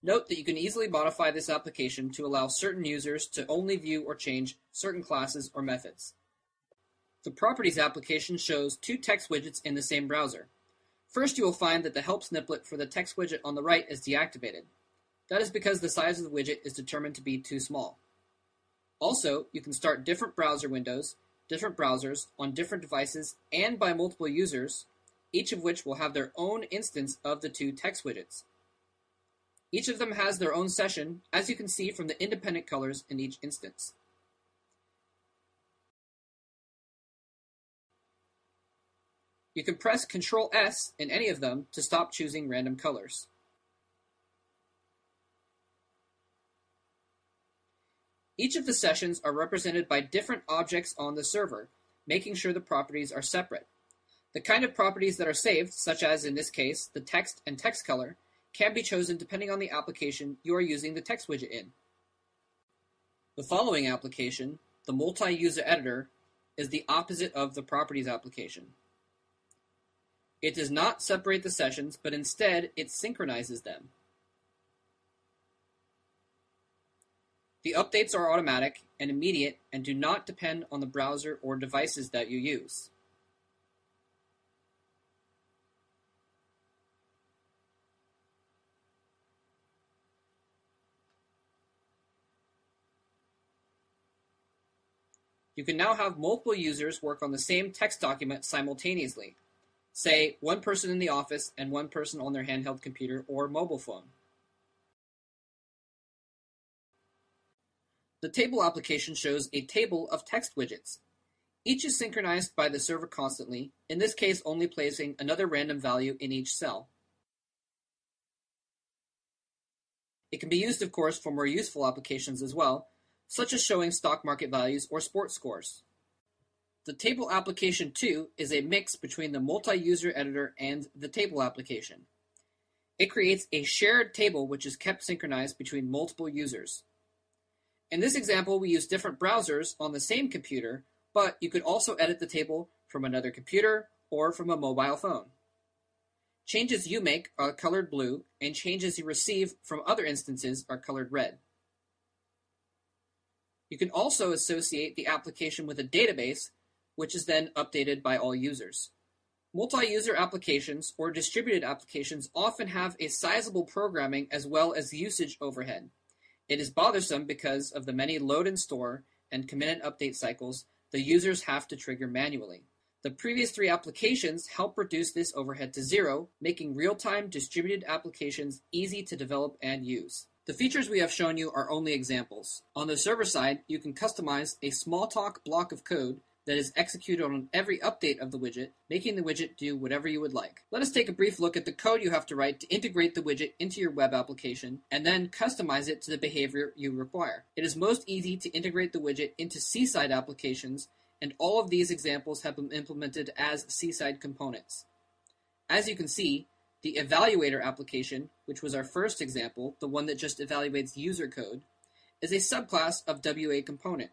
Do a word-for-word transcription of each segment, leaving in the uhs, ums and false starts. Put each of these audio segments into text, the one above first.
Note that you can easily modify this application to allow certain users to only view or change certain classes or methods. The Properties application shows two text widgets in the same browser. First, you will find that the help snippet for the text widget on the right is deactivated. That is because the size of the widget is determined to be too small. Also, you can start different browser windows, different browsers, on different devices, and by multiple users, each of which will have their own instance of the two text widgets. Each of them has their own session, as you can see from the independent colors in each instance. You can press control S in any of them to stop choosing random colors. Each of the sessions are represented by different objects on the server, making sure the properties are separate. The kind of properties that are saved, such as in this case, the text and text color, can be chosen depending on the application you are using the text widget in. The following application, the multi-user editor, is the opposite of the properties application. It does not separate the sessions, but instead it synchronizes them. The updates are automatic and immediate and do not depend on the browser or devices that you use. You can now have multiple users work on the same text document simultaneously. Say, one person in the office and one person on their handheld computer or mobile phone. The table application shows a table of text widgets. Each is synchronized by the server constantly, in this case only placing another random value in each cell. It can be used, of course, for more useful applications as well, such as showing stock market values or sports scores. The table application two is a mix between the multi-user editor and the table application. It creates a shared table which is kept synchronized between multiple users. In this example, we use different browsers on the same computer, but you could also edit the table from another computer or from a mobile phone. Changes you make are colored blue, and changes you receive from other instances are colored red. You can also associate the application with a database, which is then updated by all users. Multi-user applications or distributed applications often have a sizable programming as well as usage overhead. It is bothersome because of the many load and store and commit and update cycles the users have to trigger manually. The previous three applications help reduce this overhead to zero, making real-time distributed applications easy to develop and use. The features we have shown you are only examples. On the server side, you can customize a Smalltalk block of code that is executed on every update of the widget, making the widget do whatever you would like. Let us take a brief look at the code you have to write to integrate the widget into your web application, and then customize it to the behavior you require. It is most easy to integrate the widget into C-side applications, and all of these examples have been implemented as C-side components. As you can see, the evaluator application, which was our first example, the one that just evaluates user code, is a subclass of W A component.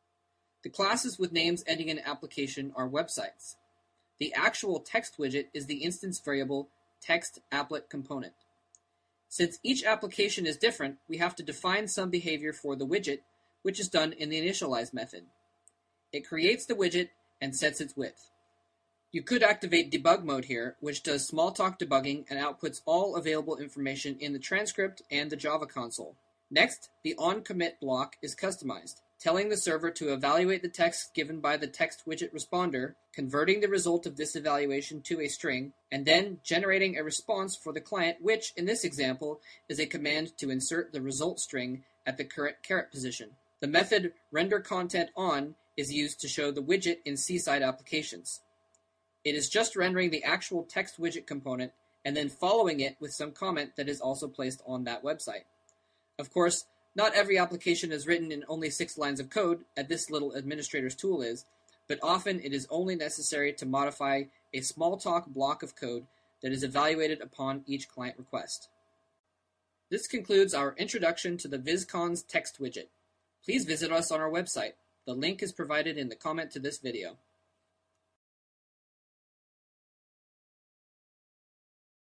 The classes with names ending in application are websites. The actual text widget is the instance variable TextApplet component. Since each application is different, we have to define some behavior for the widget, which is done in the initialize method. It creates the widget and sets its width. You could activate debug mode here, which does Smalltalk debugging and outputs all available information in the transcript and the Java console. Next, the onCommit block is customized, telling the server to evaluate the text given by the text widget responder, converting the result of this evaluation to a string, and then generating a response for the client, which, in this example, is a command to insert the result string at the current caret position. The method renderContentOn is used to show the widget in C-side applications. It is just rendering the actual text widget component and then following it with some comment that is also placed on that website. Of course, not every application is written in only six lines of code, as this little administrator's tool is, but often it is only necessary to modify a Smalltalk block of code that is evaluated upon each client request. This concludes our introduction to the VisKonz TextWidget. Please visit us on our website. The link is provided in the comment to this video.